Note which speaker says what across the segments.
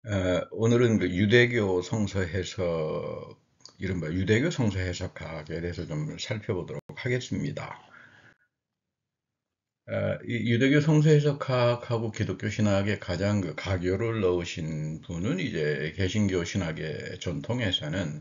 Speaker 1: 오늘은 그 유대교 성서 해석, 이른바 유대교 성서 해석학에 대해서 좀 살펴보도록 하겠습니다. 이 유대교 성서 해석학하고 기독교 신학에 가장 그 가교를 넣으신 분은 이제 개신교 신학의 전통에서는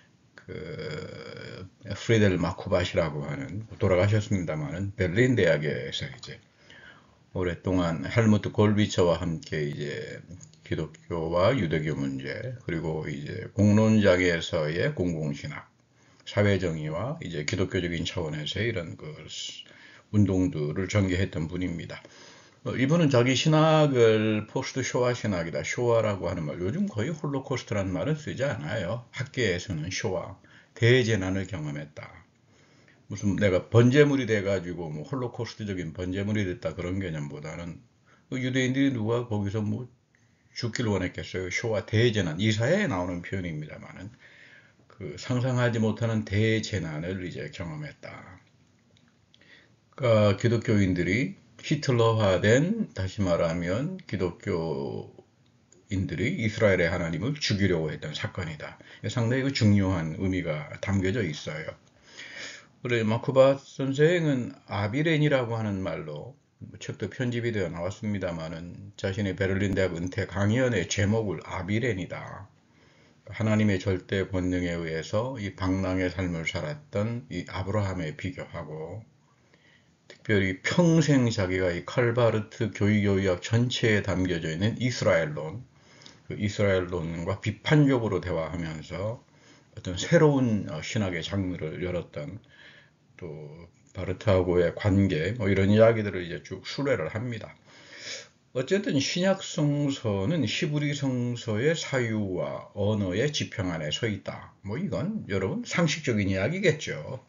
Speaker 1: 그 프리델 마쿠바시라고 하는, 돌아가셨습니다만은 베를린 대학에서 이제 오랫동안 헬무트 골비처와 함께 이제 기독교와 유대교 문제, 그리고 이제 공론장에서의 공공신학, 사회정의와 이제 기독교적인 차원에서의 이런 그 운동들을 전개했던 분입니다. 이분은 자기 신학을 포스트 쇼와 신학이다, 쇼와라고 하는 말, 요즘 거의 홀로코스트라는 말은 쓰지 않아요. 학계에서는 쇼와, 대재난을 경험했다. 무슨 내가 번제물이 돼가지고 뭐 홀로코스트적인 번제물이 됐다 그런 개념보다는 유대인들이 누가 거기서 뭐 죽기를 원했겠어요. 쇼와 대재난, 이사야에 나오는 표현입니다만은 그 상상하지 못하는 대재난을 이제 경험했다. 그러니까 기독교인들이 히틀러화된, 다시 말하면 기독교인들이 이스라엘의 하나님을 죽이려고 했던 사건이다. 상당히 그 중요한 의미가 담겨져 있어요. 그래, 마크바 선생은 아비렌이라고 하는 말로 책도 편집이 되어 나왔습니다만은 자신의 베를린 대학 은퇴 강연의 제목을 아비렌이다. 하나님의 절대 권능에 의해서 이 방랑의 삶을 살았던 이 아브라함에 비교하고, 특별히 평생 자기가 이 칼바르트 교의교의학 전체에 담겨져 있는 이스라엘론, 그 이스라엘론과 비판적으로 대화하면서 어떤 새로운 신학의 장르를 열었던, 또 바르트하고의 관계, 뭐 이런 이야기들을 이제 쭉 수레를 합니다. 어쨌든 신약 성서는 히브리 성서의 사유와 언어의 지평 안에 서 있다. 뭐 이건 여러분 상식적인 이야기겠죠.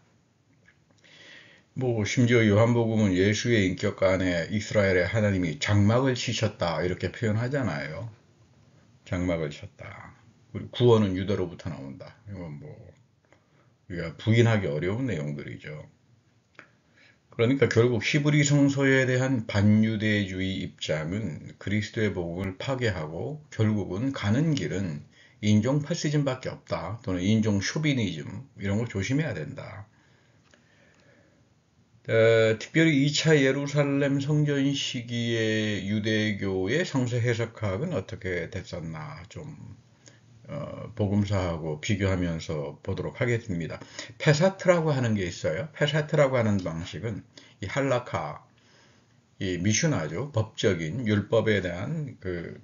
Speaker 1: 뭐 심지어 요한복음은 예수의 인격 안에 이스라엘의 하나님이 장막을 치셨다 이렇게 표현하잖아요. 장막을 쳤다. 그리고 구원은 유대로부터 나온다. 이건 뭐 우리가 부인하기 어려운 내용들이죠. 그러니까 결국 히브리 성서에 대한 반유대주의 입장은 그리스도의 복음을 파괴하고 결국은 가는 길은 인종 파시즘밖에 없다. 또는 인종 쇼비니즘 이런 거 조심해야 된다. 특별히 2차 예루살렘 성전 시기의 유대교의 성서 해석학은 어떻게 됐었나 좀 복음사하고 비교하면서 보도록 하겠습니다. 페사트라고 하는 게 있어요. 페사트라고 하는 방식은 이 할라카, 이 미슈나죠. 법적인 율법에 대한 그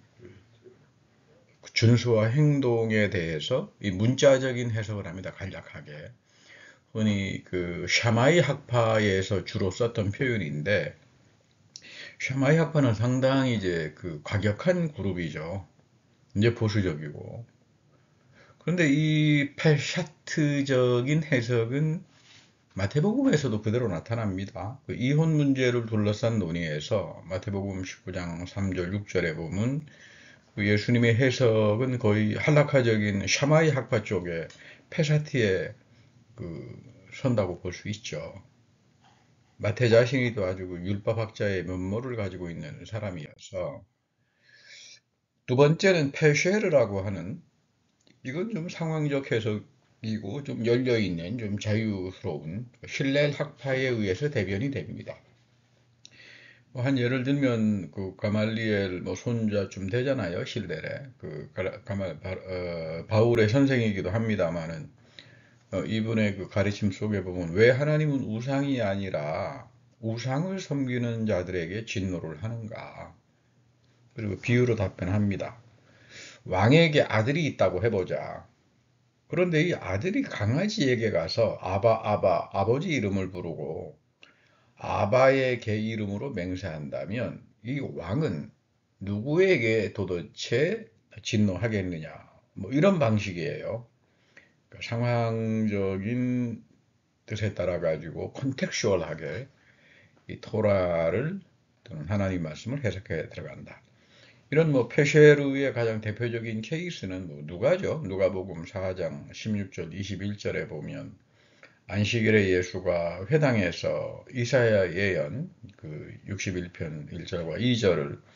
Speaker 1: 준수와 행동에 대해서 이 문자적인 해석을 합니다. 간략하게. 흔히 그 샤마이 학파에서 주로 썼던 표현인데, 샤마이 학파는 상당히 이제 그 과격한 그룹이죠. 이제 보수적이고. 그런데 이 페샤트적인 해석은 마태복음에서도 그대로 나타납니다. 그 이혼 문제를 둘러싼 논의에서 마태복음 19장 3절 6절에 보면 그 예수님의 해석은 거의 할라카적인 샤마이 학파 쪽에 페샤티에 그 선다고 볼 수 있죠. 마태 자신이도 아주 그 율법학자의 면모를 가지고 있는 사람이어서. 두 번째는 페쉐르라고 하는, 이건 좀 상황적 해석이고 좀 열려있는 좀 자유스러운 힐렐 학파에 의해서 대변이 됩니다. 한 예를 들면 그 가말리엘 뭐 손자쯤 되잖아요. 힐렐의 그 바울의 선생이기도 합니다만은 이분의 그 가르침 속에 보면 왜 하나님은 우상이 아니라 우상을 섬기는 자들에게 진노를 하는가? 그리고 비유로 답변합니다. 왕에게 아들이 있다고 해보자. 그런데 이 아들이 강아지에게 가서 아바 아바 아버지 이름을 부르고 아바의 개 이름으로 맹세한다면 이 왕은 누구에게 도대체 진노하겠느냐? 뭐 이런 방식이에요. 그러니까 상황적인 뜻에 따라 가지고 컨텍슈얼하게 이 토라를 또는 하나님 말씀을 해석해 들어간다. 이런 뭐 페쉐르의 가장 대표적인 케이스는 뭐 누가죠? 누가복음 4장 16절 21절에 보면 안식일에 예수가 회당에서 이사야 예언 그 61편 1절과 2절을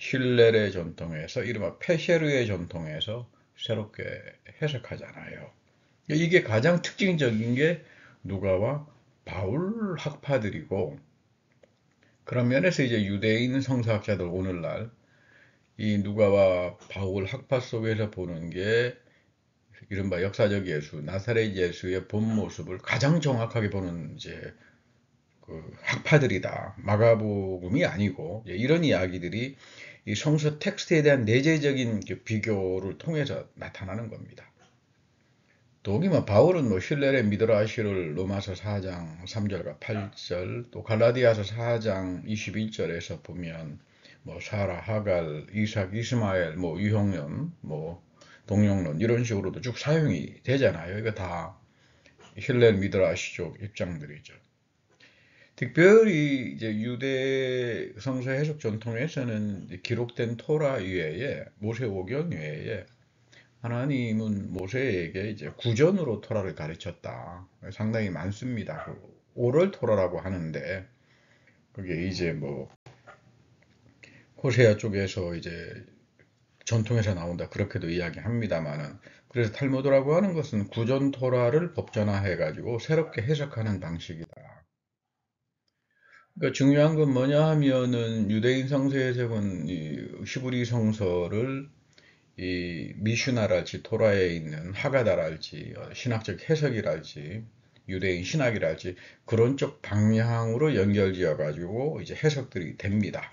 Speaker 1: 힐렐의 전통에서 이른바 페셰르의 전통에서 새롭게 해석하잖아요. 이게 가장 특징적인 게 누가와 바울 학파들이고, 그런 면에서 이제 유대인 성서학자들 오늘날 이 누가와 바울 학파 속에서 보는 게 이른바 역사적 예수, 나사렛 예수의 본 모습을 가장 정확하게 보는 이제 그 학파들이다. 마가복음이 아니고 이런 이야기들이 이 성서 텍스트에 대한 내재적인 비교를 통해서 나타나는 겁니다. 또 여기만 바울은 뭐 힐렐의 미드라시를 로마서 4장 3절과 8절, 또 갈라디아서 4장 21절에서 보면 뭐 사라, 하갈, 이삭, 이스마엘, 뭐 유형론, 뭐 동령론 이런 식으로도 쭉 사용이 되잖아요. 이거 다 힐렐 미드라시 쪽 입장들이죠. 특별히 이제 유대 성서 해석 전통에서는 기록된 토라 외에 모세오경 외에 하나님은 모세에게 이제 구전으로 토라를 가르쳤다. 상당히 많습니다. 그 오럴 토라라고 하는데 그게 이제 뭐 호세아 쪽에서 이제 전통에서 나온다 그렇게도 이야기합니다만은, 그래서 탈무드라고 하는 것은 구전 토라를 법전화해 가지고 새롭게 해석하는 방식이다. 그러니까 중요한 건 뭐냐 하면은 유대인 성서에서 본 이 히브리 성서를 이 미슈나랄지 토라에 있는 하가다랄지 신학적 해석이랄지 유대인 신학이랄지 그런 쪽 방향으로 연결지어 가지고 이제 해석들이 됩니다.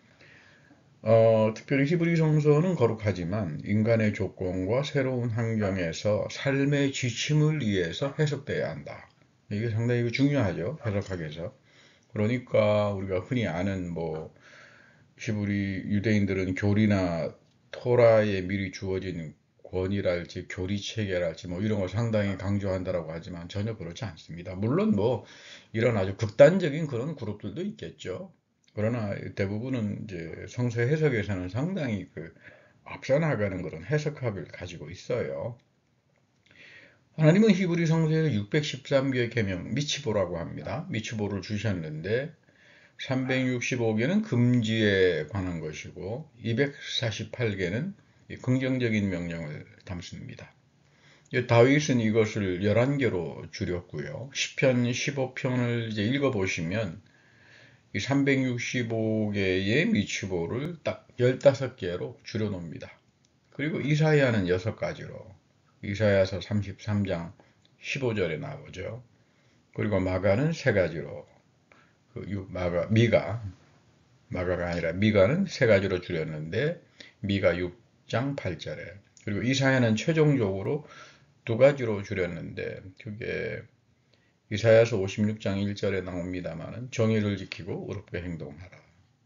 Speaker 1: 특별히 히브리 성서는 거룩하지만 인간의 조건과 새로운 환경에서 삶의 지침을 위해서 해석돼야 한다. 이게 상당히 중요하죠. 해석하기 위해서. 그러니까 우리가 흔히 아는 뭐 히브리 유대인들은 교리나 토라에 미리 주어진 권위랄지 교리 체계랄지 뭐 이런 걸 상당히 강조한다라고 하지만 전혀 그렇지 않습니다. 물론 뭐 이런 아주 극단적인 그런 그룹들도 있겠죠. 그러나 대부분은 이제 성서 해석에서는 상당히 그 앞서 나가는 그런 해석학을 가지고 있어요. 하나님은 히브리 성서에서 613개의 계명 미츠보라고 합니다. 미츠보를 주셨는데 365개는 금지에 관한 것이고 248개는 긍정적인 명령을 담습니다. 다윗은 이것을 11개로 줄였고요. 시편 15편을 이제 읽어보시면 이 365개의 미츠보를 딱 15개로 줄여놓습니다. 그리고 이사야는 6가지로, 이사야서 33장 15절에 나오죠. 그리고 마가는 3가지로, 마가가 아니라 미가는 3가지로 줄였는데 미가 6장 8절에, 그리고 이사야는 최종적으로 2가지로 줄였는데 그게 이사야서 56장 1절에 나옵니다만은 정의를 지키고 의롭게 행동하라.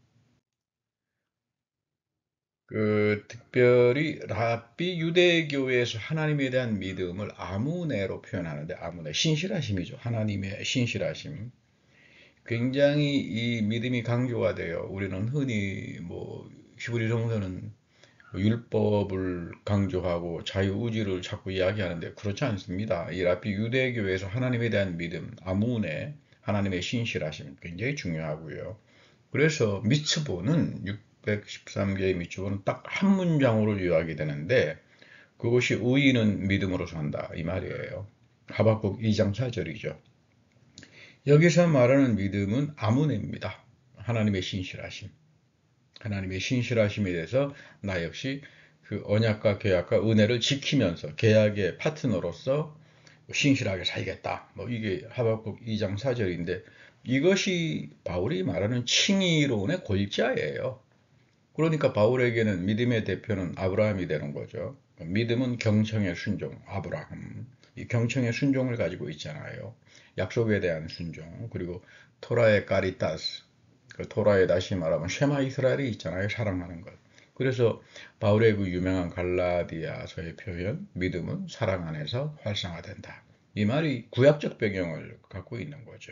Speaker 1: 그 특별히 랍비 유대교에서 하나님에 대한 믿음을 아무네로 표현하는데, 아무네 신실하심이죠. 하나님의 신실하심. 굉장히 이 믿음이 강조가 돼요. 우리는 흔히 뭐 히브리 성서는 율법을 강조하고 자유의지를 자꾸 이야기하는데 그렇지 않습니다. 이 랍비 유대교에서 하나님에 대한 믿음, 아문에 하나님의 신실하심 굉장히 중요하고요. 그래서 미츠보는 613개의 미츠보는 딱 한 문장으로 요약이 되는데 그것이 의인은 믿음으로 산다 이 말이에요. 하박국 2장 4절이죠. 여기서 말하는 믿음은 아문입니다. 하나님의 신실하심. 하나님의 신실하심에 대해서 나 역시 그 언약과 계약과 은혜를 지키면서 계약의 파트너로서 신실하게 살겠다. 뭐 이게 하박국 2장 4절인데 이것이 바울이 말하는 칭의론의 골자예요. 그러니까 바울에게는 믿음의 대표는 아브라함이 되는 거죠. 믿음은 경청의 순종, 아브라함. 이 경청의 순종을 가지고 있잖아요. 약속에 대한 순종, 그리고 토라의 까리타스, 그 토라에 다시 말하면 쉐마 이스라엘이 있잖아요. 사랑하는 것. 그래서 바울의 그 유명한 갈라디아서의 표현, 믿음은 사랑 안에서 활성화된다. 이 말이 구약적 배경을 갖고 있는 거죠.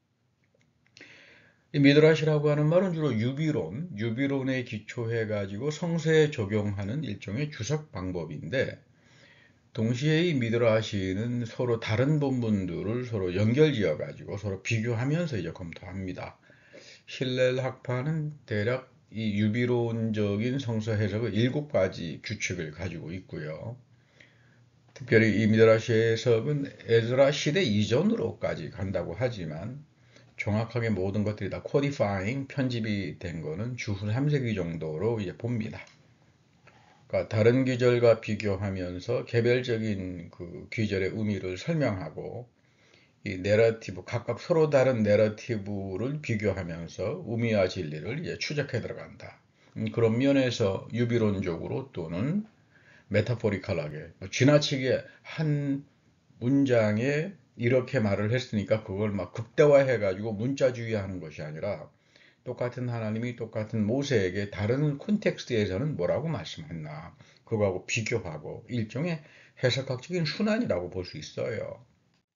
Speaker 1: 이 미드라시라고 하는 말은 주로 유비론에 기초해가지고 성서에 적용하는 일종의 주석 방법인데, 동시에 이 미드라시는 서로 다른 본문들을 서로 연결지어 가지고 서로 비교하면서 이제 검토합니다. 힐렐 학파는 대략 이 유비론적인 성서 해석은 7가지 규칙을 가지고 있고요. 특별히 이 미드라시 해석은 에스라 시대 이전으로까지 간다고 하지만 정확하게 모든 것들이 다 코디파잉, 편집이 된 거는 주후 3세기 정도로 이제 봅니다. 그러니까 다른 귀절과 비교하면서 개별적인 그 귀절의 의미를 설명하고 이 내러티브, 각각 서로 다른 내러티브를 비교하면서 의미와 진리를 이제 추적해 들어간다. 그런 면에서 유비론적으로 또는 메타포리컬하게 지나치게 한 문장에 이렇게 말을 했으니까 그걸 막 극대화해 가지고 문자주의하는 것이 아니라 똑같은 하나님이 똑같은 모세에게 다른 콘텍스트에서는 뭐라고 말씀했나 그거하고 비교하고 일종의 해석학적인 순환이라고 볼 수 있어요.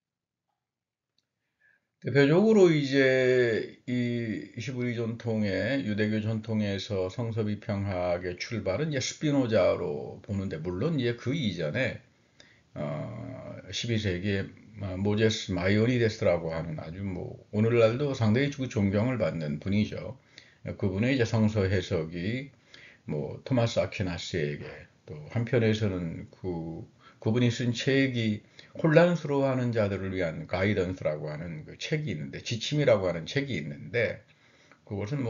Speaker 1: 대표적으로 이제 이 히브리 전통의 유대교 전통에서 성서 비평학의 출발은 이제 스피노자로 보는데 물론 이제 그 이전에 12세기에 모제스 마이오니데스라고 하는 아주 뭐 오늘날도 상당히 존경을 받는 분이죠. 그분의 이제 성서 해석이 뭐 토마스 아퀴나스에게 또 한편에서는 그분이 쓴 책이 혼란스러워하는 자들을 위한 가이던스라고 하는 그 책이 있는데 지침이라고 하는 책이 있는데 그것은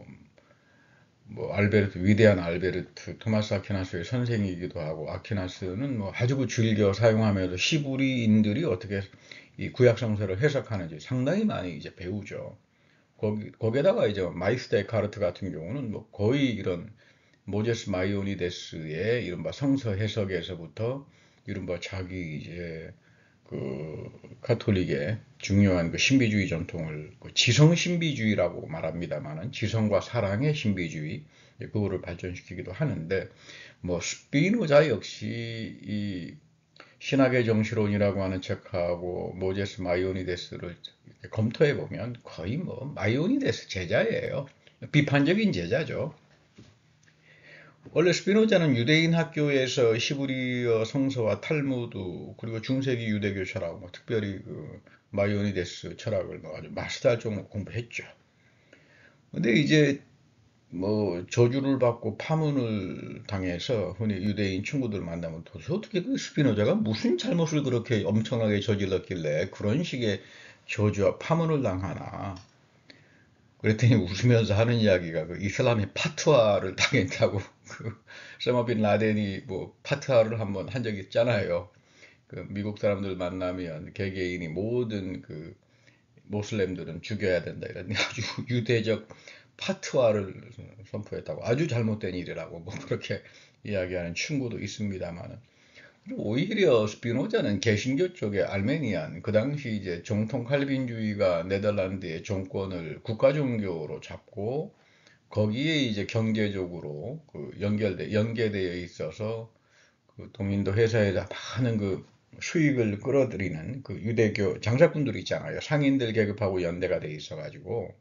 Speaker 1: 뭐 위대한 알베르트 토마스 아퀴나스의 선생이기도 하고 아퀴나스는 뭐 아주 즐겨 사용하면서 시부리인들이 어떻게 이 구약 성서를 해석하는지 상당히 많이 이제 배우죠. 거기에다가 이제 마이스터 에카르트 같은 경우는 뭐 거의 이런 모제스 마이오니데스의 이른바 성서 해석에서부터 이른바 자기 이제 그 가톨릭의 중요한 그 신비주의 전통을 그 지성 신비주의라고 말합니다만은 지성과 사랑의 신비주의 그거를 발전시키기도 하는데 뭐 스피노자 역시 이 신학의 정치론이라고 하는 책하고 모제스 마이오니데스를 검토해 보면 거의 뭐 마이오니데스 제자예요. 비판적인 제자죠. 원래 스피노자는 유대인 학교에서 히브리어 성서와 탈무드 그리고 중세기 유대교 철학, 뭐 특별히 그 마이오니데스 철학을 뭐 아주 마스터할 정도로 공부했죠. 근데 이제 뭐 저주를 받고 파문을 당해서 흔히 유대인 친구들 만나면 도대체 어떻게 그 스피노자가 무슨 잘못을 그렇게 엄청나게 저질렀길래 그런 식의 저주와 파문을 당하나. 그랬더니 웃으면서 하는 이야기가 그 이슬람이 파트와를 당했다고 그 세마 빈 라덴이 뭐 파트와를 한번 한 적이 있잖아요. 그 미국 사람들 만나면 개개인이 모든 그 모슬렘들은 죽여야 된다 이런 아주 유대적 파트와를 선포했다고 아주 잘못된 일이라고 뭐 그렇게 이야기하는 친구도 있습니다만은 오히려 스피노자는 개신교 쪽의 알메니안, 그 당시 이제 정통 칼빈주의가 네덜란드의 정권을 국가 종교로 잡고 거기에 이제 경제적으로 연계되어 있어서 그 동인도 회사에다 많은 그 수익을 끌어들이는 그 유대교 장사꾼들 있잖아요. 상인들 계급하고 연대가 돼 있어가지고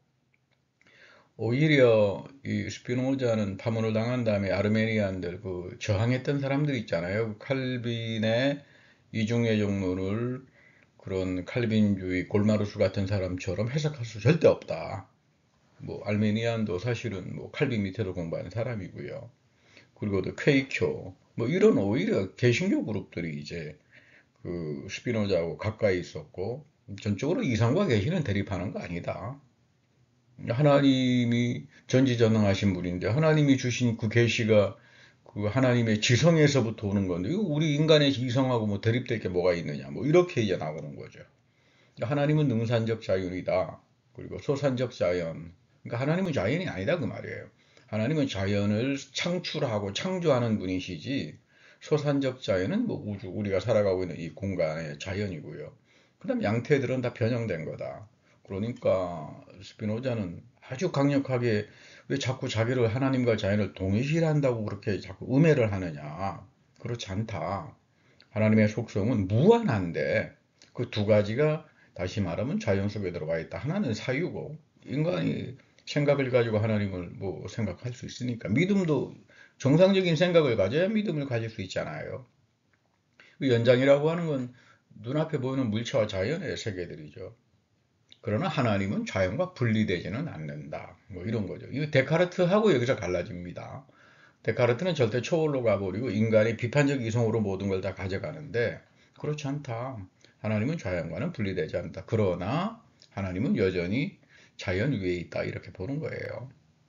Speaker 1: 오히려 이 스피노자는 파문을 당한 다음에 아르메니안들 그 저항했던 사람들 있잖아요. 칼빈의 이중의 정론을 그런 칼빈주의 골마루스 같은 사람처럼 해석할 수 절대 없다. 뭐 알메니안도 사실은 뭐 칼빈 밑에서 공부한 사람이고요. 그리고 또 퀘이교 뭐 이런 오히려 개신교 그룹들이 이제 그 스피노자하고 가까이 있었고 전적으로 이상과 계시는 대립하는 거 아니다. 하나님이 전지전능하신 분인데 하나님이 주신 그 계시가 그 하나님의 지성에서부터 오는 건데 이거 우리 인간의 지성하고 뭐 대립될 게 뭐가 있느냐 뭐 이렇게 이제 나오는 거죠. 하나님은 능산적 자연이다. 그리고 소산적 자연. 그러니까 하나님은 자연이 아니다 그 말이에요. 하나님은 자연을 창출하고 창조하는 분이시지 소산적 자연은 뭐 우주 우리가 살아가고 있는 이 공간의 자연이고요. 그다음 양태들은 다 변형된 거다. 그러니까 스피노자는 아주 강력하게 왜 자꾸 자기를 하나님과 자연을 동일시한다고 그렇게 자꾸 음해를 하느냐. 그렇지 않다. 하나님의 속성은 무한한데 그 두 가지가 다시 말하면 자연 속에 들어가 있다. 하나는 사유고 인간이 생각을 가지고 하나님을 뭐 생각할 수 있으니까 믿음도 정상적인 생각을 가져야 믿음을 가질 수 있잖아요. 그 연장이라고 하는 건 눈앞에 보이는 물체와 자연의 세계들이죠. 그러나 하나님은 자연과 분리되지는 않는다. 뭐 이런 거죠. 이 데카르트하고 여기서 갈라집니다. 데카르트는 절대 초월로 가버리고 인간의 비판적 이성으로 모든 걸 다 가져가는데 그렇지 않다. 하나님은 자연과는 분리되지 않다. 그러나 하나님은 여전히 자연 위에 있다. 이렇게 보는 거예요.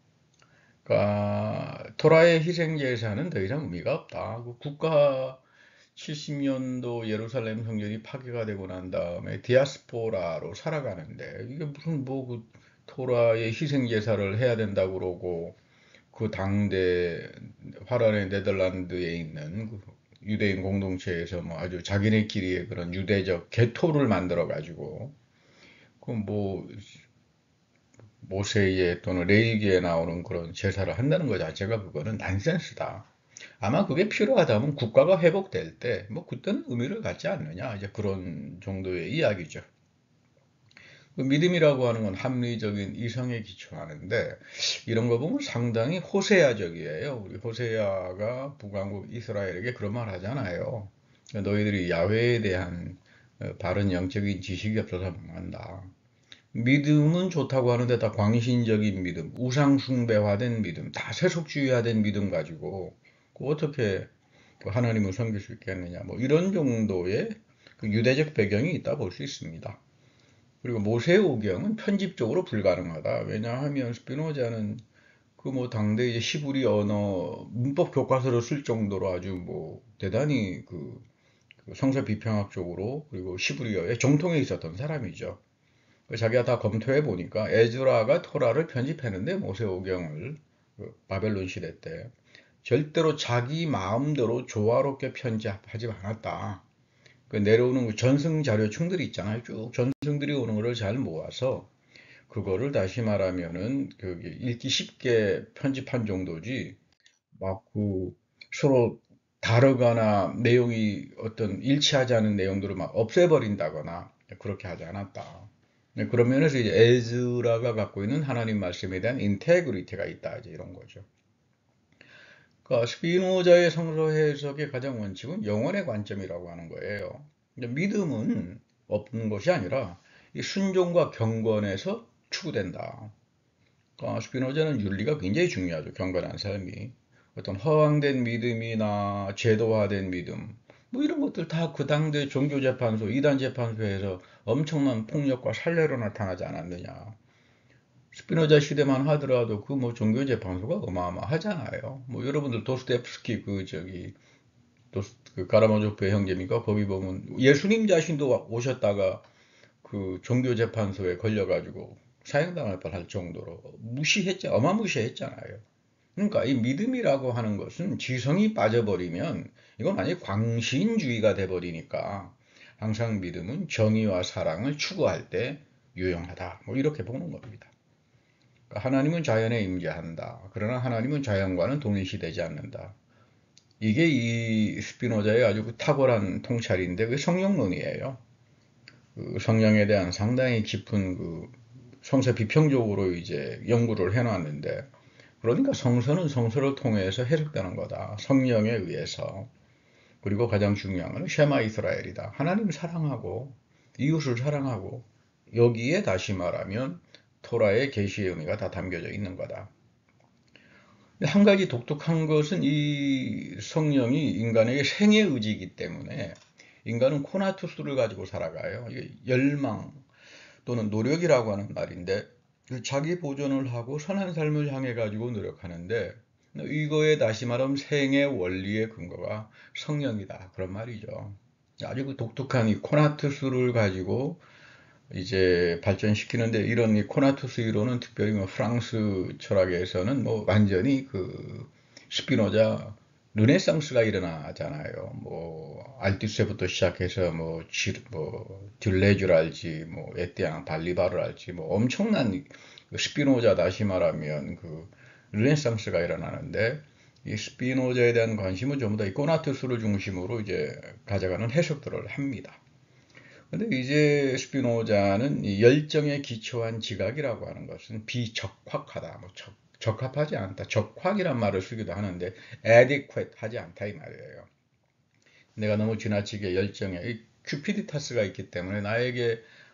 Speaker 1: 그러니까 토라의 희생제사는 더 이상 의미가 없다. 그 국가 70년도 예루살렘 성전이 파괴가 되고 난 다음에 디아스포라로 살아가는데 이게 무슨 뭐 그 토라의 희생제사를 해야 된다고 그러고 그 당대 화란의 네덜란드에 있는 그 유대인 공동체에서 뭐 아주 자기네끼리의 그런 유대적 개토를 만들어 가지고 그 뭐 모세의 또는 레위기에 나오는 그런 제사를 한다는 것 자체가 그거는 난센스다. 아마 그게 필요하다면 국가가 회복될 때 뭐 그때는 의미를 갖지 않느냐 이제 그런 정도의 이야기죠. 그 믿음이라고 하는 건 합리적인 이성에 기초하는데 이런 거 보면 상당히 호세아적이에요. 우리 호세아가 북왕국 이스라엘에게 그런 말 하잖아요. 너희들이 야훼에 대한 바른 영적인 지식이 없어서 망한다. 믿음은 좋다고 하는데 다 광신적인 믿음, 우상 숭배화된 믿음, 다 세속주의화된 믿음 가지고 그 어떻게 그 하나님을 섬길 수 있겠느냐. 뭐 이런 정도의 그 유대적 배경이 있다 볼 수 있습니다. 그리고 모세오경은 편집적으로 불가능하다. 왜냐하면 스피노자는 그 뭐 당대 이제 시브리 언어 문법 교과서를 쓸 정도로 아주 뭐 대단히 그 성서 비평학적으로 그리고 시브리어의 정통에 있었던 사람이죠. 자기가 다 검토해 보니까 에즈라가 토라를 편집했는데 모세오경을 그 바벨론 시대 때 절대로 자기 마음대로 조화롭게 편집하지 않았다. 그 내려오는 그 전승 자료충들이 있잖아요. 쭉 전승들이 오는 거를 잘 모아서 그거를 다시 말하면은 그 읽기 쉽게 편집한 정도지 막 그 서로 다르거나 내용이 어떤 일치하지 않은 내용들을 막 없애버린다거나 그렇게 하지 않았다. 네, 그런 면에서 이제 에즈라가 갖고 있는 하나님 말씀에 대한 인테그리티가 있다 이제 이런 거죠. 그러니까 스피노자의 성서 해석의 가장 원칙은 영혼의 관점이라고 하는 거예요. 믿음은 없는 것이 아니라 이 순종과 경건에서 추구된다. 그러니까 스피노자는 윤리가 굉장히 중요하죠. 경건한 삶이. 어떤 허황된 믿음이나 제도화된 믿음, 뭐 이런 것들 다 그 당대 종교재판소, 이단재판소에서 엄청난 폭력과 살례로 나타나지 않았느냐. 스피노자 시대만 하더라도 그 뭐 종교재판소가 어마어마하잖아요. 뭐 여러분들 도스토옙스키 그 저기 그 가라마조프의 형제니까 거기 보면 예수님 자신도 오셨다가 그 종교재판소에 걸려가지고 사형당할 뻔할 정도로 무시했죠. 어마무시했잖아요. 그러니까 이 믿음이라고 하는 것은 지성이 빠져버리면 이건 완전히 광신주의가 돼버리니까 항상 믿음은 정의와 사랑을 추구할 때 유용하다. 뭐 이렇게 보는 겁니다. 그러니까 하나님은 자연에 임재한다. 그러나 하나님은 자연과는 동일시되지 않는다. 이게 이 스피노자의 아주 탁월한 통찰인데 그게 성령론이에요. 그 성령에 대한 상당히 깊은 그 성서 비평적으로 이제 연구를 해놨는데 그러니까 성서는 성서를 통해서 해석되는 거다. 성령에 의해서. 그리고 가장 중요한 것은 쉐마 이스라엘이다. 하나님 사랑하고 이웃을 사랑하고 여기에 다시 말하면 토라의 계시의 의미가 다 담겨져 있는 거다. 한 가지 독특한 것은 이 성령이 인간에게 생의 의지이기 때문에 인간은 코나투스를 가지고 살아가요. 이게 열망 또는 노력이라고 하는 말인데 자기 보존을 하고 선한 삶을 향해 가지고 노력하는데 이거에 다시 말하면 생의 원리의 근거가 성령이다. 그런 말이죠. 아주 그 독특한 이 코나투스를 가지고 이제 발전시키는데 이런 이 코나투스 이론은 특별히 뭐 프랑스 철학에서는 뭐 완전히 그 스피노자 르네상스가 일어나잖아요. 뭐 알티스부터 시작해서 뭐 딜레주랄지 뭐 에띠앙 발리바르랄지 뭐 엄청난 그 스피노자 다시 말하면 그 르네상스가 일어나는데 이 스피노자에 대한 관심은 전부 다 이 코나투스를 중심으로 이제 가져가는 해석들을 합니다. 근데 이제 스피노자는 이 열정에 기초한 지각이라고 하는 것은 비적확하다, 뭐 적합하지 않다, 적확이란 말을 쓰기도 하는데 adequate 하지 않다 이 말이에요. 내가 너무 지나치게 열정에 큐피디타스가 있기 때문에 나에게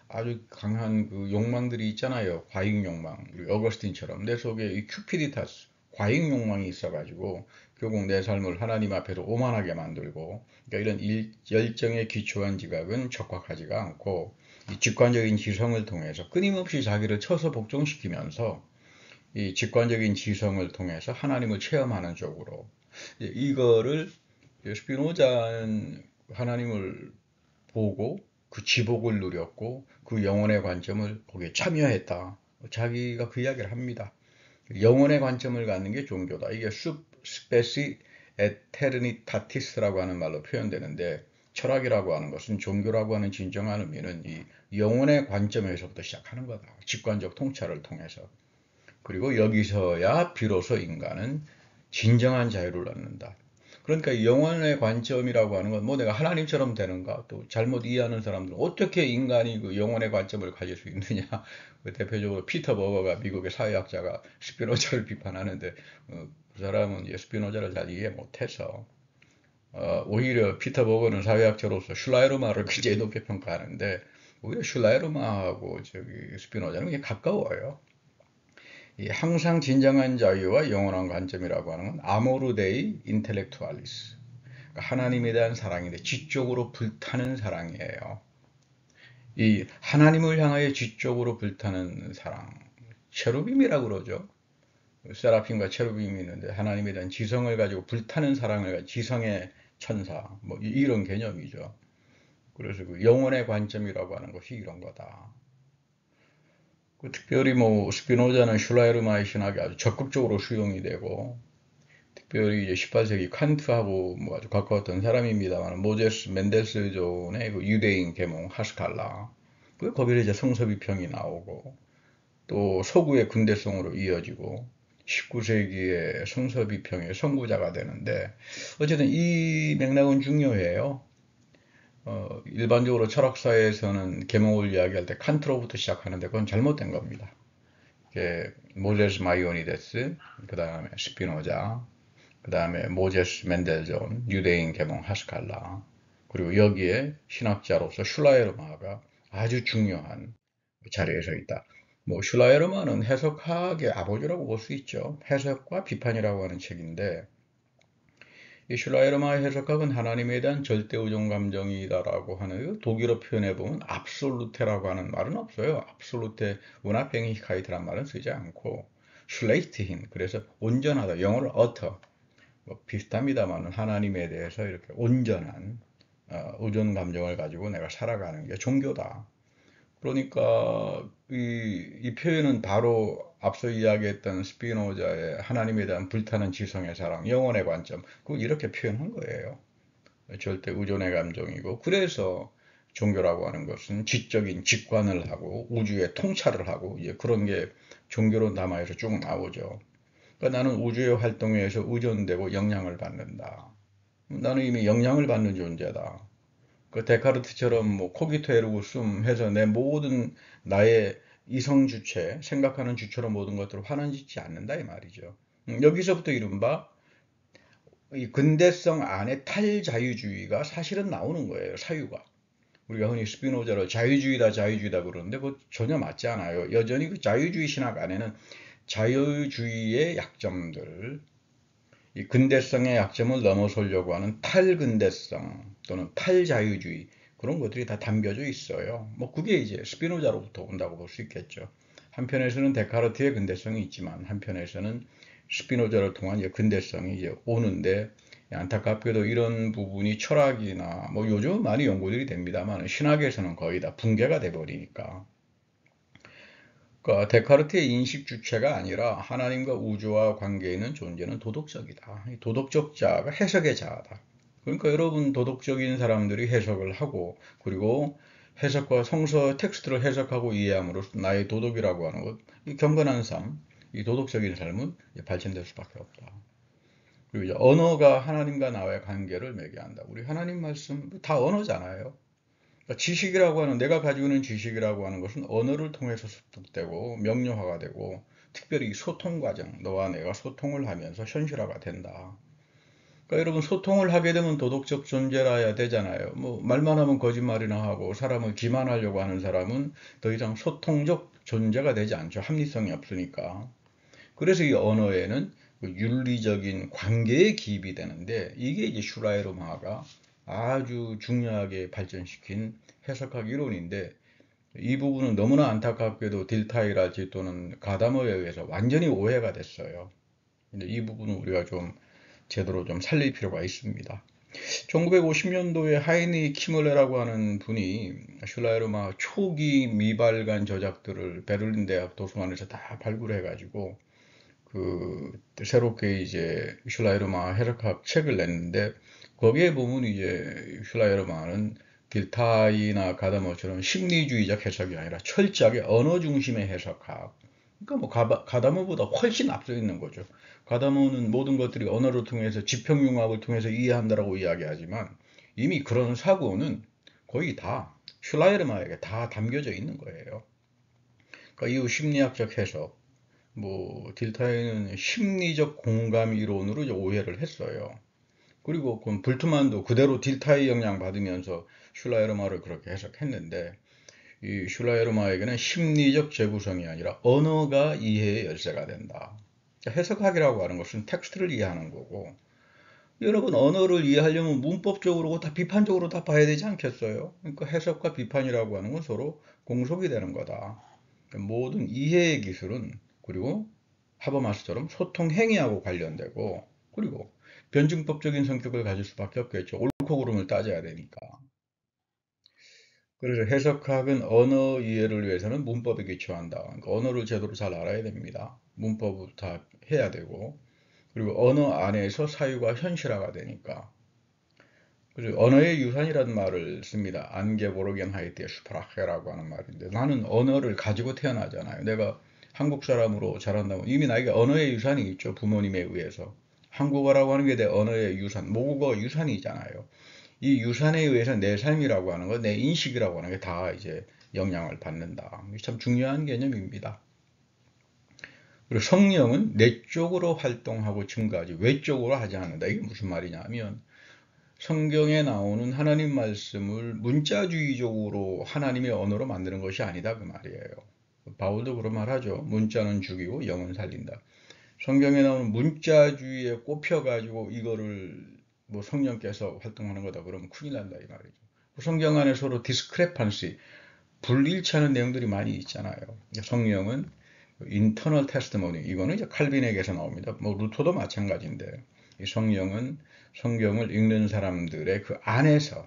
Speaker 1: 아주 강한 그 욕망들이 있잖아요. 과잉 욕망. 우리 어거스틴처럼 내 속에 이 큐피디타스, 과잉 욕망이 있어가지고 결국 내 삶을 하나님 앞에서 오만하게 만들고, 그러니까 이런 열정에 기초한 지각은 적확하지가 않고 이 직관적인 지성을 통해서 끊임없이 자기를 쳐서 복종시키면서 이 직관적인 지성을 통해서 하나님을 체험하는 쪽으로, 이거를 스피노자는 하나님을 보고 그 지복을 누렸고 그 영혼의 관점을 거기에 참여했다. 자기가 그 이야기를 합니다. 영혼의 관점을 갖는 게 종교다. 이게 스페시 에테르니타티스라고 하는 말로 표현되는데, 철학이라고 하는 것은 종교라고 하는 진정한 의미는 이 영혼의 관점에서부터 시작하는 거다. 직관적 통찰을 통해서. 그리고 여기서야 비로소 인간은 진정한 자유를 얻는다. 그러니까 영혼의 관점이라고 하는 건 뭐 내가 하나님처럼 되는가, 또 잘못 이해하는 사람들은 어떻게 인간이 그 영혼의 관점을 가질 수 있느냐. 대표적으로 피터 버거가 미국의 사회학자가 스피노자를 비판하는데, 그 사람은 스피노자를 잘 이해 못해서 오히려 피터 버거는 사회학자로서 슐라이르마를 굉장히 높게 평가하는데, 오히려 슐라이르마하고 스피노자는 가까워요. 항상 진정한 자유와 영원한 관점이라고 하는 건 아모르 데이 인텔렉투알리스, 그러니까 하나님에 대한 사랑인데 지적으로 불타는 사랑이에요. 이 하나님을 향하여 지적으로 불타는 사랑, 체루빔이라고 그러죠. 세라핌과 체루빔이 있는데 하나님에 대한 지성을 가지고 불타는 사랑을 가지고 지성의 천사, 뭐 이런 개념이죠. 그래서 그 영혼의 관점이라고 하는 것이 이런 거다. 특별히 뭐 스피노자는 슐라이르마의 신학이 아주 적극적으로 수용이 되고, 특별히 이제 18세기 칸트하고 뭐 아주 가까웠던 사람입니다만, 모제스 멘델스존의 그 유대인 계몽 하스칼라, 거기서 이제 성서비평이 나오고, 또 서구의 근대성으로 이어지고 19세기의 성서비평의 선구자가 되는데, 어쨌든 이 맥락은 중요해요. 일반적으로 철학사에서는 계몽을 이야기할 때 칸트로부터 시작하는데 그건 잘못된 겁니다. 모제스 마이오니데스, 그 다음에 스피노자, 그 다음에 모제스 멘델존, 유대인 계몽 하스칼라, 그리고 여기에 신학자로서 슐라이르마가 아주 중요한 자리에 서 있다. 뭐 슐라이르마는 해석학의 아버지라고 볼 수 있죠. 해석과 비판이라고 하는 책인데, 이 슐라이르마의 해석학은 하나님에 대한 절대 의존 감정이다라고 하는, 독일어 표현해 보면 압솔루테라고 하는 말은 없어요. 압솔루테 우나팽히카이트란 말은 쓰지 않고 슐레이트힌, 그래서 온전하다, 영어로 어터, 뭐 비슷합니다만 하나님에 대해서 이렇게 온전한 의존 감정을 가지고 내가 살아가는 게 종교다. 그러니까 이 표현은 바로 앞서 이야기했던 스피노자의 하나님에 대한 불타는 지성의 사랑, 영혼의 관점, 그걸 이렇게 표현한 거예요. 절대 의존의 감정이고, 그래서 종교라고 하는 것은 지적인 직관을 하고 우주의 통찰을 하고, 이제 그런 게 종교로 남아서 쭉 나오죠. 그러니까 나는 우주의 활동에 의해서 의존되고 영향을 받는다. 나는 이미 영향을 받는 존재다. 그 데카르트처럼 뭐 코기토 에르고 숨 해서 내 모든 나의 이성 주체, 생각하는 주체로 모든 것들을 환원짓지 않는다 이 말이죠. 여기서부터 이른바 이 근대성 안에 탈자유주의가 사실은 나오는 거예요. 사유가. 우리가 흔히 스피노자로 자유주의다 그러는데 그거 전혀 맞지 않아요. 여전히 그 자유주의 신학 안에는 자유주의의 약점들, 이 근대성의 약점을 넘어서려고 하는 탈근대성 또는 탈자유주의, 그런 것들이 다 담겨져 있어요. 뭐 그게 이제 스피노자로부터 온다고 볼 수 있겠죠. 한편에서는 데카르트의 근대성이 있지만 한편에서는 스피노자를 통한 이제 근대성이 이제 오는데, 안타깝게도 이런 부분이 철학이나 뭐 요즘 많이 연구들이 됩니다만 신학에서는 거의 다 붕괴가 돼 버리니까, 그러니까 데카르트의 인식 주체가 아니라 하나님과 우주와 관계 있는 존재는 도덕적이다. 도덕적 자아가 해석의 자아다. 그러니까 여러분, 도덕적인 사람들이 해석을 하고, 그리고 해석과 성서 텍스트를 해석하고 이해함으로써 나의 도덕이라고 하는 것, 이 경건한 삶, 이 도덕적인 삶은 발전될 수밖에 없다. 그리고 이제 언어가 하나님과 나의 관계를 매개한다. 우리 하나님 말씀 다 언어잖아요. 지식이라고 하는, 내가 가지고 있는 지식이라고 하는 것은 언어를 통해서 습득되고 명료화가 되고, 특별히 소통 과정, 너와 내가 소통을 하면서 현실화가 된다. 그러니까 여러분 소통을 하게 되면 도덕적 존재라야 되잖아요. 뭐 말만 하면 거짓말이나 하고 사람을 기만하려고 하는 사람은 더 이상 소통적 존재가 되지 않죠. 합리성이 없으니까. 그래서 이 언어에는 그 윤리적인 관계에 기입이 되는데 이게 이제 슈라이르마가 아주 중요하게 발전시킨 해석학 이론인데 이 부분은 너무나 안타깝게도 딜타이랄지 또는 가다머에 의해서 완전히 오해가 됐어요. 근데 이 부분은 우리가 좀 제대로 좀 살릴 필요가 있습니다. 1950년도에 하이니 키물레라고 하는 분이 슐라이르마 초기 미발간 저작들을 베를린 대학 도서관에서 다 발굴해가지고 새롭게 이제 슐라이르마 해석학 책을 냈는데 거기에 보면 이제 슐라이르마는 딜타이나 가다머처럼 심리주의적 해석이 아니라 철저하게 언어 중심의 해석학. 그러니까 뭐 가다머보다 훨씬 앞서 있는 거죠. 가다머는 모든 것들이 언어를 통해서 지평융합을 통해서 이해한다라고 이야기하지만 이미 그런 사고는 거의 다 슐라이르마에게 다 담겨져 있는 거예요. 그러니까 이후 심리학적 해석, 뭐 딜타이는 심리적 공감 이론으로 이제 오해를 했어요. 그리고 그 불트만도 그대로 딜타이 영향 받으면서 슐라이르마를 그렇게 해석했는데 이 슐라이르마에게는 심리적 재구성이 아니라 언어가 이해의 열쇠가 된다. 해석학이라고 하는 것은 텍스트를 이해하는 거고 여러분 언어를 이해하려면 문법적으로 다 비판적으로 다 봐야 되지 않겠어요? 그러니까 해석과 비판이라고 하는 건 서로 공속이 되는 거다. 모든 이해의 기술은 그리고 하버마스처럼 소통 행위하고 관련되고 그리고 변증법적인 성격을 가질 수밖에 없겠죠. 옳고 그름을 따져야 되니까. 그래서 해석학은 언어 이해를 위해서는 문법에 기초한다. 그러니까 언어를 제대로 잘 알아야 됩니다. 문법을 다 해야 되고 그리고 언어 안에서 사유가 현실화가 되니까. 그래서 언어의 유산이라는 말을 씁니다. 안게보르겐하이트의 슈프라헤라고 하는 말인데 나는 언어를 가지고 태어나잖아요. 내가 한국 사람으로 자란다면 이미 나에게 언어의 유산이 있죠. 부모님에 의해서. 한국어라고 하는 게 내 언어의 유산, 모국어 유산이잖아요. 이 유산에 의해서 내 삶이라고 하는 거, 내 인식이라고 하는 게 다 이제 영향을 받는다. 이게 참 중요한 개념입니다. 그리고 성령은 내적으로 활동하고 증거하지 외적으로 하지 않는다. 이게 무슨 말이냐면 성경에 나오는 하나님 말씀을 문자주의적으로 하나님의 언어로 만드는 것이 아니다 그 말이에요. 바울도 그런 말 하죠. 문자는 죽이고 영은 살린다. 성경에 나오는 문자주의에 꼽혀가지고 이거를 뭐 성령께서 활동하는 거다 그러면 큰일 난다 이 말이죠. 성경 안에 서로 디스크레판시, 불일치하는 내용들이 많이 있잖아요. 성령은 인터널 테스트모니 이거는 이제 칼빈에게서 나옵니다. 뭐 루터도 마찬가지인데 이 성령은 성경을 읽는 사람들의 그 안에서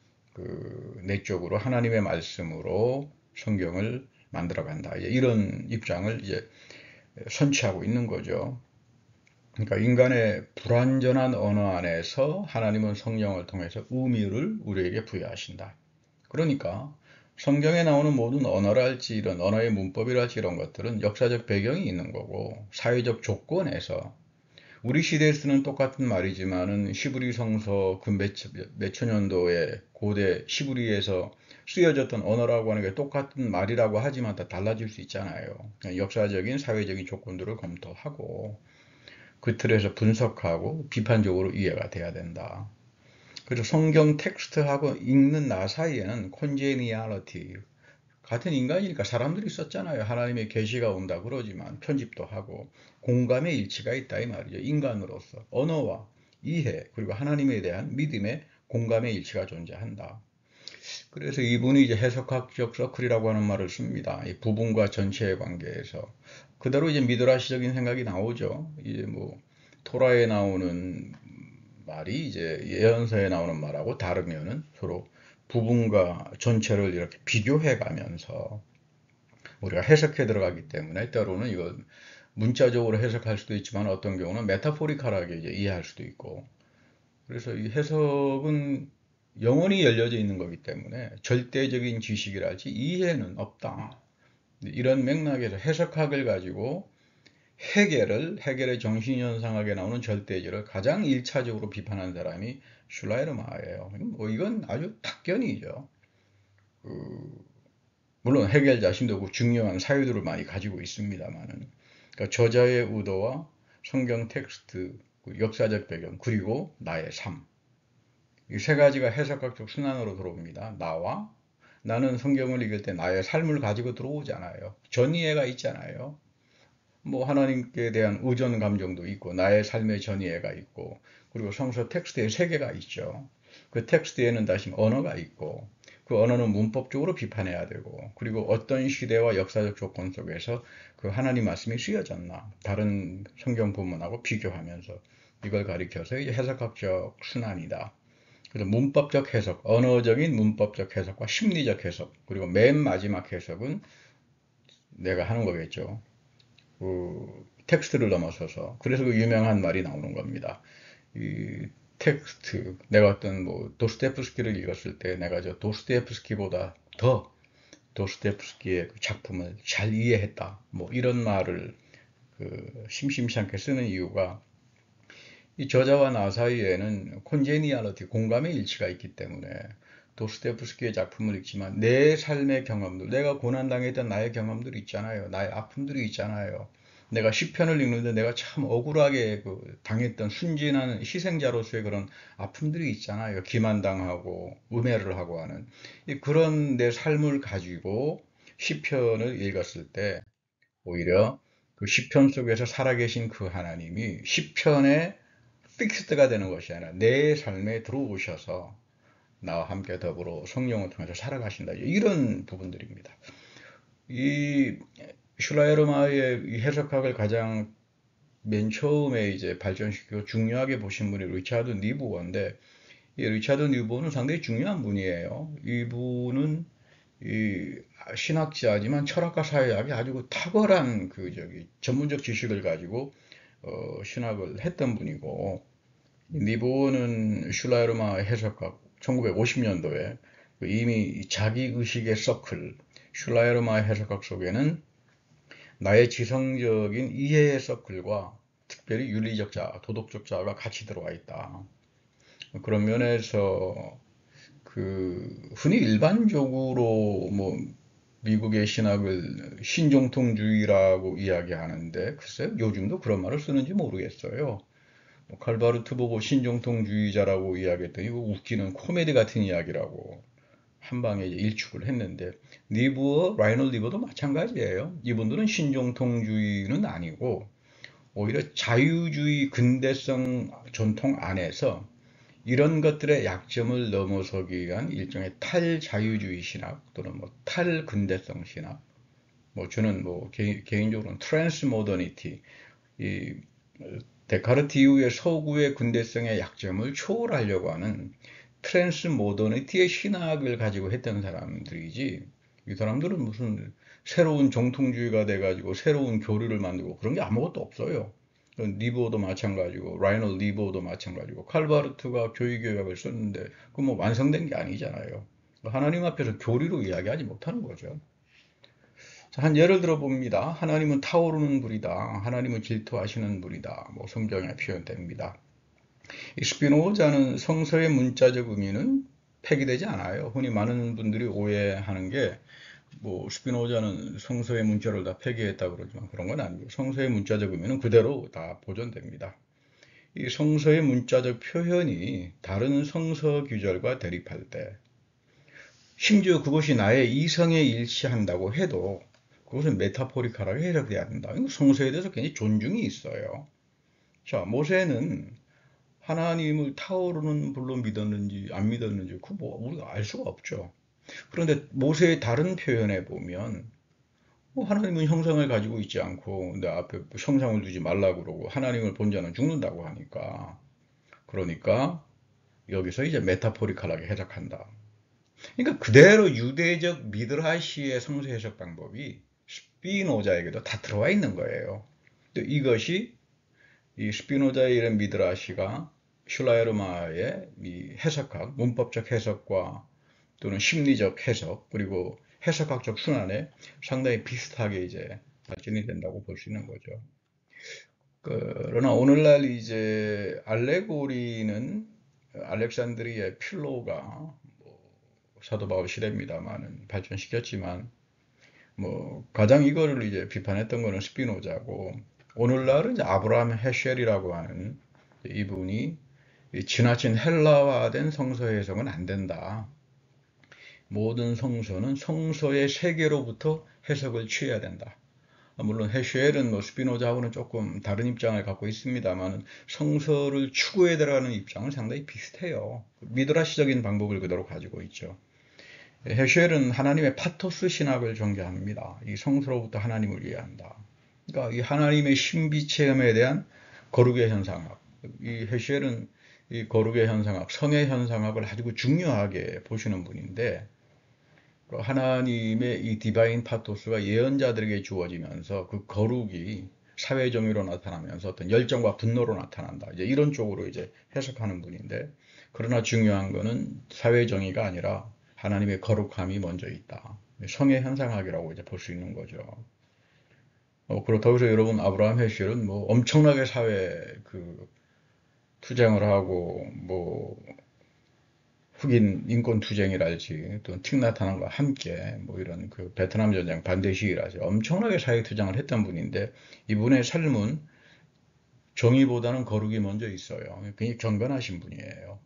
Speaker 1: 그 내적으로 하나님의 말씀으로 성경을 만들어간다. 이런 입장을 이제 선취하고 있는 거죠. 그러니까 인간의 불완전한 언어 안에서 하나님은 성령을 통해서 의미를 우리에게 부여하신다. 그러니까 성경에 나오는 모든 언어랄지 이런 언어의 문법이랄지 이런 것들은 역사적 배경이 있는 거고 사회적 조건에서 우리 시대에 쓰는 똑같은 말이지만은 시브리 성서 그 몇천 년도에 고대 시브리에서 쓰여졌던 언어라고 하는 게 똑같은 말이라고 하지만 다 달라질 수 있잖아요. 역사적인 사회적인 조건들을 검토하고 그 틀에서 분석하고 비판적으로 이해가 돼야 된다. 그래서 성경 텍스트하고 읽는 나 사이에는 콘제니얼리티 같은 인간이니까 사람들이 썼잖아요. 하나님의 계시가 온다 그러지만 편집도 하고 공감의 일치가 있다 이 말이죠. 인간으로서 언어와 이해 그리고 하나님에 대한 믿음의 공감의 일치가 존재한다. 그래서 이분이 이제 해석학적 서클이라고 하는 말을 씁니다. 이 부분과 전체의 관계에서 그대로 이제 미드라시적인 생각이 나오죠. 이제 뭐 토라에 나오는 말이 이제 예언서에 나오는 말하고 다르면은 서로 부분과 전체를 이렇게 비교해 가면서 우리가 해석해 들어가기 때문에 때로는 이건 문자적으로 해석할 수도 있지만 어떤 경우는 메타포리컬하게 이제 이해할 수도 있고 그래서 이 해석은 영원히 열려져 있는 거기 때문에 절대적인 지식이랄지 이해는 없다. 이런 맥락에서 해석학을 가지고 해겔의 정신현상학에 나오는 절대적을 가장 1차적으로 비판한 사람이 슐라이르마예요. 뭐 이건 아주 탁견이죠. 물론 해겔 자신도 그 중요한 사유들을 많이 가지고 있습니다만은 그러니까 저자의 의도와 성경 텍스트 그 역사적 배경, 그리고 나의 삶. 이 세 가지가 해석학적 순환으로 들어옵니다. 나는 성경을 읽을 때 나의 삶을 가지고 들어오잖아요. 전이해가 있잖아요. 뭐 하나님께 대한 의존 감정도 있고 나의 삶의 전이해가 있고 그리고 성서 텍스트에 세계가 있죠. 그 텍스트에는 다시 언어가 있고 그 언어는 문법적으로 비판해야 되고 그리고 어떤 시대와 역사적 조건 속에서 그 하나님 말씀이 쓰여졌나 다른 성경 부문하고 비교하면서 이걸 가리켜서 이제 해석학적 순환이다. 그래서 문법적 해석, 언어적인 문법적 해석과 심리적 해석 그리고 맨 마지막 해석은 내가 하는 거겠죠. 그 텍스트를 넘어서서 그래서 그 유명한 말이 나오는 겁니다. 이 텍스트 내가 어떤 뭐 도스토옙스키를 읽었을 때 내가 저 도스토옙스키보다 더 도스토옙스키의 그 작품을 잘 이해했다. 뭐 이런 말을 그 심심치 않게 쓰는 이유가 이 저자와 나 사이에는 콘제니얼리티 공감의 일치가 있기 때문에 도스토옙스키의 작품을 읽지만 내 삶의 경험들, 내가 고난당했던 나의 경험들이 있잖아요. 나의 아픔들이 있잖아요. 내가 시편을 읽는데 내가 참 억울하게 그 당했던 순진한 희생자로서의 그런 아픔들이 있잖아요. 기만당하고 음해를 하고 하는 그런 내 삶을 가지고 시편을 읽었을 때 오히려 그 시편 속에서 살아계신 그 하나님이 시편의 픽스드가 되는 것이 아니라 내 삶에 들어오셔서 나와 함께 더불어 성령을 통해서 살아가신다. 이런 부분들입니다. 이 슐라이르마의 해석학을 가장 맨 처음에 이제 발전시키고 중요하게 보신 분이 리차드 니부어인데 이 리차드 니부어는 상당히 중요한 분이에요. 이분은 이 신학자지만 철학과 사회학이 아주 그 탁월한 그 전문적 지식을 가지고 신학을 했던 분이고 니보는 슐라이르마 해석학 1950년도에 이미 자기의식의 서클 슐라이르마 해석학 속에는 나의 지성적인 이해의 서클과 특별히 윤리적 자아, 도덕적 자아가 같이 들어와 있다. 그런 면에서 그 흔히 일반적으로 뭐 미국의 신학을 신종통주의라고 이야기하는데 글쎄 요즘도 그런 말을 쓰는지 모르겠어요. 칼바르트 보고 신종통주의자라고 이야기했더니 이거 웃기는 코미디 같은 이야기라고 한 방에 일축을 했는데 라이널 리버도 마찬가지예요. 이분들은 신종통주의는 아니고 오히려 자유주의 근대성 전통 안에서 이런 것들의 약점을 넘어서기 위한 일종의 탈자유주의 신학 또는 뭐 탈근대성 신학 저는 개인적으로는 트랜스모더니티 이 데카르트 이후의 서구의 근대성의 약점을 초월하려고 하는 트랜스 모더니티의 신학을 가지고 했던 사람들이지 이 사람들은 무슨 새로운 정통주의가 돼가지고 새로운 교리를 만들고 그런 게 아무것도 없어요. 리버도 마찬가지고 라이널 리버도 마찬가지고 칼바르트가 교회개혁을 썼는데 그 뭐 완성된 게 아니잖아요. 하나님 앞에서 교리로 이야기하지 못하는 거죠. 한 예를 들어 봅니다. 하나님은 타오르는 불이다. 하나님은 질투하시는 불이다. 성경에 표현됩니다. 이 스피노자는 성서의 문자적 의미는 폐기되지 않아요. 흔히 많은 분들이 오해하는 게 스피노자는 성서의 문자를 다 폐기했다 그러지만 그런 건 아니고 성서의 문자적 의미는 그대로 다 보존됩니다. 이 성서의 문자적 표현이 다른 성서 규절과 대립할 때 심지어 그것이 나의 이성에 일치한다고 해도 그것은 메타포리카라고 해석돼야 된다. 성서에 대해서 굉장히 존중이 있어요. 자, 모세는 하나님을 타오르는 불로 믿었는지 안 믿었는지 우리가 알 수가 없죠. 그런데 모세의 다른 표현에 보면 하나님은 형상을 가지고 있지 않고 내 앞에 형상을 두지 말라고 그러고 하나님을 본 자는 죽는다고 하니까 그러니까 여기서 이제 메타포리칼하게 해석한다. 그러니까 그대로 유대적 미드라시의 성서 해석 방법이 스피노자에게도 다 들어와 있는 거예요. 이것이 이 스피노자의 이런 미드라시가 슐라이르마의 이 해석학, 문법적 해석과 또는 심리적 해석 그리고 해석학적 순환에 상당히 비슷하게 이제 발전이 된다고 볼 수 있는 거죠. 그러나 오늘날 이제 알레고리는 알렉산드리의 필로가 사도 바울 시대입니다만은 발전시켰지만 가장 이거를 이제 비판했던 거는 스피노자고 오늘날은 이제 아브라함 헤쉘이라고 하는 이분이 지나친 헬라화된 성서 해석은 안 된다. 모든 성서는 성서의 세계로부터 해석을 취해야 된다. 물론 헤슈엘은 스피노자하고는 조금 다른 입장을 갖고 있습니다만 성서를 추구해 들어가는 입장은 상당히 비슷해요. 미드라시적인 방법을 그대로 가지고 있죠. 헤슈엘은 하나님의 파토스 신학을 전개합니다. 이 성서로부터 하나님을 이해한다. 그러니까 이 하나님의 신비 체험에 대한 거룩의 현상학. 이 헤슈엘은 이 거룩의 현상학, 성의 현상학을 아주 중요하게 보시는 분인데 하나님의 이 디바인 파토스가 예언자들에게 주어지면서 그 거룩이 사회 정의로 나타나면서 어떤 열정과 분노로 나타난다. 이제 이런 쪽으로 이제 해석하는 분인데 그러나 중요한 거는 사회 정의가 아니라 하나님의 거룩함이 먼저 있다. 성의 현상학이라고 이제 볼 수 있는 거죠. 그렇다고 해서 여러분 아브라함 헤슐은 엄청나게 사회 투쟁을 하고 흑인 인권 투쟁이랄지 또 틱나타난과 함께 이런 베트남 전쟁 반대 시위랄지 엄청나게 사회 투쟁을 했던 분인데 이분의 삶은 정의보다는 거룩이 먼저 있어요. 굉장히 경건하신 분이에요.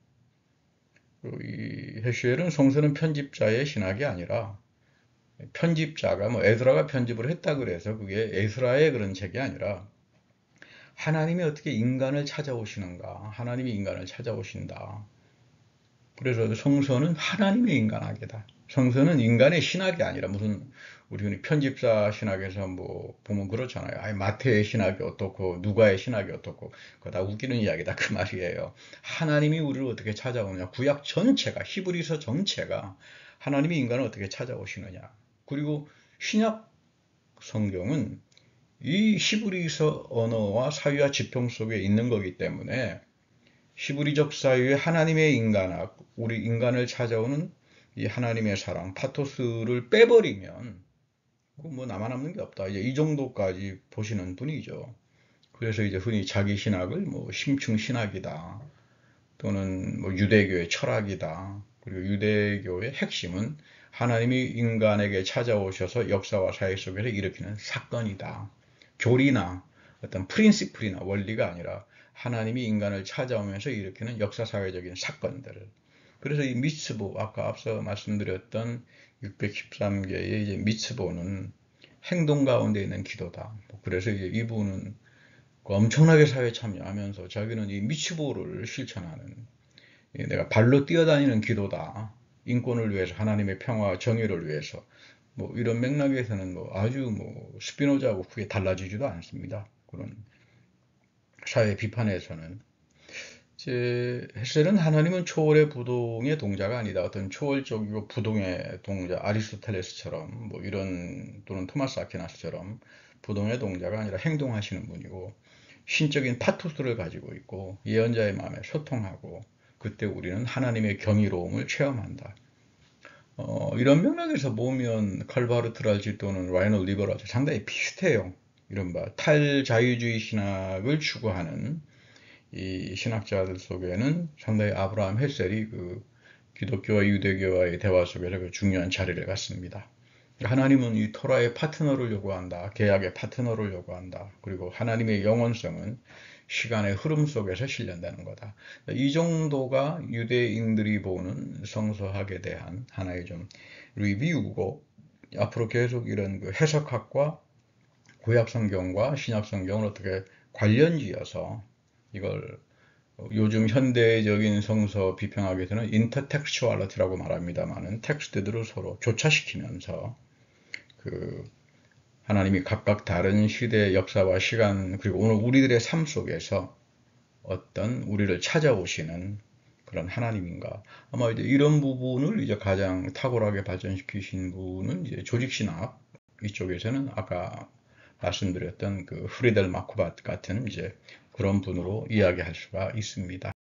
Speaker 1: 이 헤슈엘은 성서는 편집자의 신학이 아니라 편집자가 에스라가 편집을 했다 그래서 그게 에스라의 그런 책이 아니라 하나님이 어떻게 인간을 찾아오시는가, 하나님이 인간을 찾아오신다. 그래서 성서는 하나님의 인간학이다. 성서는 인간의 신학이 아니라 무슨 우리 편집자 신학에서 보면 그렇잖아요. 아니, 마태의 신학이 어떻고 누가의 신학이 어떻고 그거 다 웃기는 이야기다 그 말이에요. 하나님이 우리를 어떻게 찾아오느냐. 구약 전체가 히브리서 전체가 하나님이 인간을 어떻게 찾아오시느냐. 그리고 신약 성경은 이 히브리서 언어와 사유와 지평 속에 있는 거기 때문에 히브리적 사유의 하나님의 인간학, 우리 인간을 찾아오는 이 하나님의 사랑, 파토스를 빼버리면 남아남는 게 없다. 이제 이 정도까지 보시는 분이죠. 그래서 이제 흔히 자기 신학을 심층 신학이다. 또는 유대교의 철학이다. 그리고 유대교의 핵심은 하나님이 인간에게 찾아오셔서 역사와 사회 속에서 일으키는 사건이다. 교리나 어떤 프린시플이나 원리가 아니라 하나님이 인간을 찾아오면서 일으키는 역사사회적인 사건들. 그래서 이 미츠보, 아까 앞서 말씀드렸던 613개의 이제 미츠보는 행동 가운데 있는 기도다. 그래서 이제 이분은 엄청나게 사회 참여하면서 자기는 이 미츠보를 실천하는 내가 발로 뛰어다니는 기도다. 인권을 위해서 하나님의 평화와 정의를 위해서 이런 맥락에서는 아주 스피노자하고 크게 달라지지도 않습니다. 그런 사회 비판에서는 헤셀은 하나님은 초월의 부동의 동자가 아니다. 어떤 초월적이고 부동의 동자 아리스토텔레스처럼 이런 또는 토마스 아퀴나스처럼 부동의 동자가 아니라 행동하시는 분이고 신적인 파토스를 가지고 있고 예언자의 마음에 소통하고 그때 우리는 하나님의 경이로움을 체험한다. 이런 맥락에서 보면 칼바르트랄지 또는 라이널 리버랄지 상당히 비슷해요. 이른바 탈자유주의 신학을 추구하는 이 신학자들 속에는 상당히 아브라함 헬셀이 기독교와 유대교와의 대화 속에서 중요한 자리를 갖습니다. 하나님은 이 토라의 파트너를 요구한다. 계약의 파트너를 요구한다. 그리고 하나님의 영원성은 시간의 흐름 속에서 실현되는 거다. 이 정도가 유대인들이 보는 성서학에 대한 하나의 좀 리뷰고 앞으로 계속 이런 해석학과 구약성경과 신약성경을 어떻게 관련지어서 이걸 요즘 현대적인 성서 비평학에서는 인터텍스추얼리티라고 말합니다만은 텍스트들을 서로 교차시키면서 하나님이 각각 다른 시대의 역사와 시간 그리고 오늘 우리들의 삶 속에서 어떤 우리를 찾아오시는 그런 하나님인가. 아마 이제 이런 부분을 이제 가장 탁월하게 발전시키신 분은 이제 조직신학 이쪽에서는 아까 말씀드렸던 프리델 마쿠밭 같은 이제 그런 분으로 이야기할 수가 있습니다.